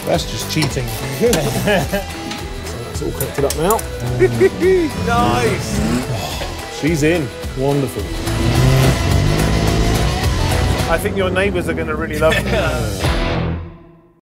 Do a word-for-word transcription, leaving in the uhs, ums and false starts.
That's just cheating. So that's all connected up now. Nice! Oh, she's in. Wonderful. I think your neighbours are going to really love you.